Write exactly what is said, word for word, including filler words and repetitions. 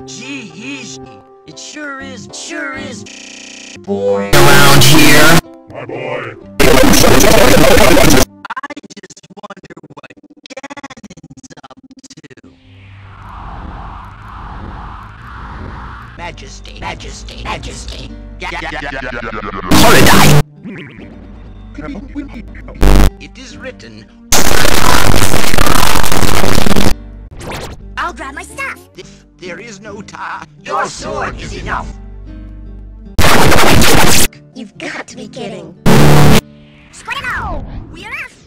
Gee, easy. It sure is, sure is. Boy around here. My boy. I just wonder what Ganon's up to. Majesty, Majesty, Majesty. Holiday. It is written. I'll grab my stuff. If there is no time, Your sword is enough. You've got to be kidding. Squidamo! We're off!